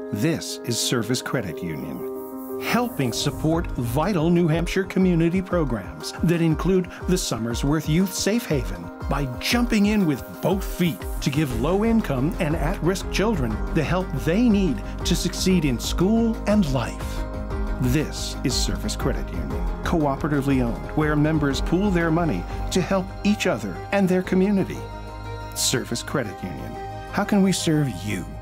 This is Service Credit Union, helping support vital New Hampshire community programs that include the Somersworth Youth SafeHaven by jumping in with both feet to give low-income and at-risk children the help they need to succeed in school and life. This is Service Credit Union, cooperatively owned, where members pool their money to help each other and their community. Service Credit Union. How can we serve you?